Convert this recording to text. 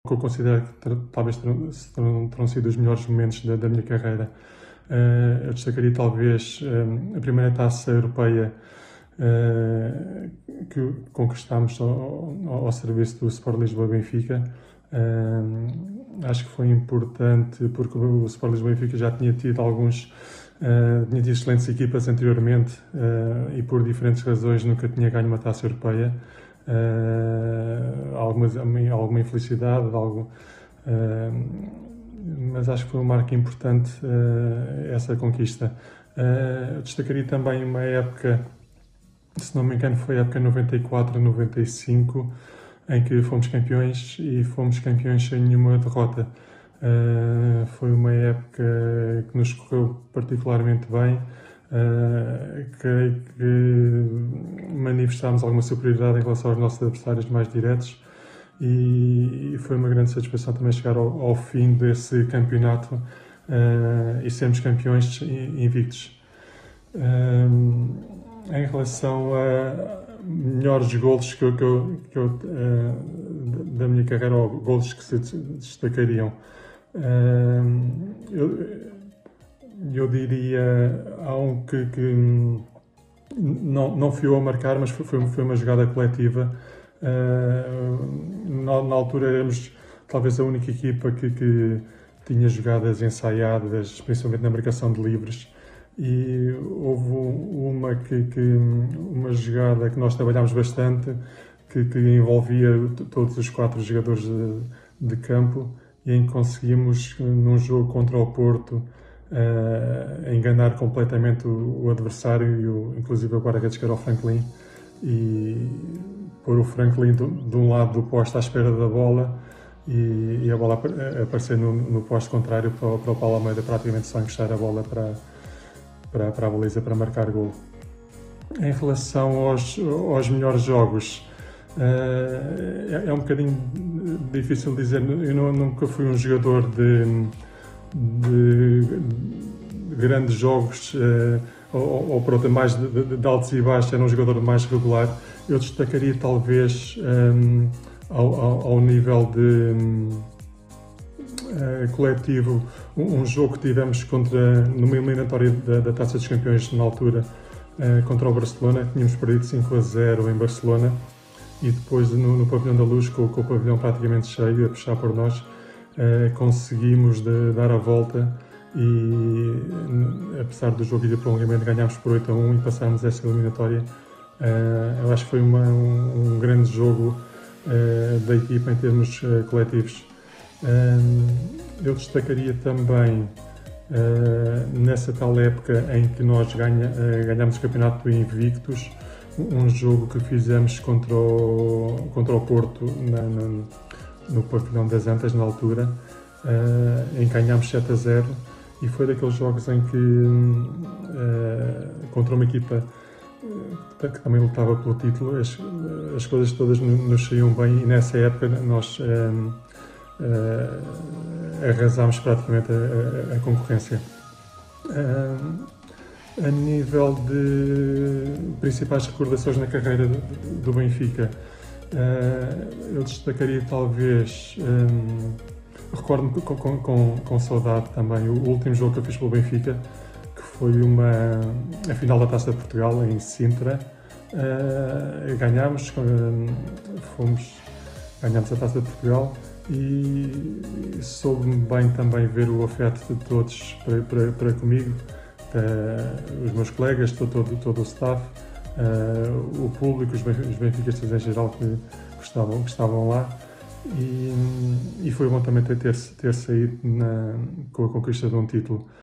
que eu considero que talvez terão sido os melhores momentos da minha carreira. Eu destacaria talvez a primeira taça europeia que conquistámos ao serviço do Sport Lisboa Benfica. Acho que foi importante porque o Sport Lisboa Benfica já tinha tido tinha tido excelentes equipas anteriormente e por diferentes razões nunca tinha ganho uma taça europeia. Alguma infelicidade, mas acho que foi uma marca importante essa conquista. Destacaria também uma época, se não me engano, foi a época 94-95, em que fomos campeões e fomos campeões sem nenhuma derrota. Foi uma época que nos correu particularmente bem. Creio que manifestámos alguma superioridade em relação aos nossos adversários mais diretos e foi uma grande satisfação também chegar ao fim desse campeonato e sermos campeões invictos. Em relação a melhores golos da minha carreira, ou golos que se destacariam, eu diria, há um que não fui eu a marcar, mas foi uma jogada coletiva. Na altura éramos talvez a única equipa que tinha jogadas ensaiadas, principalmente na marcação de livres, e houve uma jogada que nós trabalhámos bastante, que envolvia todos os 4 jogadores de campo, e em que conseguimos, num jogo contra o Porto, enganar completamente o adversário, inclusive o guarda-redes, que era o Franklin, e pôr o Franklin de um lado do poste à espera da bola e a bola aparecer no poste contrário para o Paulo Almeida praticamente só encostar a bola para a baliza para marcar gol. Em relação aos melhores jogos, é um bocadinho difícil dizer. Eu nunca fui um jogador de grandes jogos, ou pronto, mais de altos e baixos. Era um jogador mais regular. Eu destacaria talvez ao nível de coletivo um jogo que tivemos numa eliminatória da Taça dos Campeões na altura, contra o Barcelona. Tínhamos perdido 5-0 em Barcelona e depois no Pavilhão da Luz, com o pavilhão praticamente cheio a puxar por nós, conseguimos dar a volta e, apesar do jogo ir de prolongamento, ganhámos por 8-1 e passámos essa eliminatória. Eu acho que foi um grande jogo da equipa em termos coletivos. Eu destacaria também nessa tal época em que nós ganhámos o campeonato invictos, um jogo que fizemos contra o Porto no Pavilhão das Antas na altura, em que ganhámos 7-0, e foi daqueles jogos em que contra uma equipa que também lutava pelo título, as coisas todas nos saíam bem, e nessa época nós arrasámos praticamente a concorrência. A nível de principais recordações na carreira do Benfica, eu destacaria talvez, recordo-me com saudade também, o último jogo que eu fiz pelo Benfica, que foi a final da Taça de Portugal em Sintra. Ganhámos a Taça de Portugal e soube-me bem também ver o afeto de todos para comigo, os meus colegas, todo o staff, o público, os benfiquistas em geral que estavam lá, e foi bom também ter saído com a conquista de um título.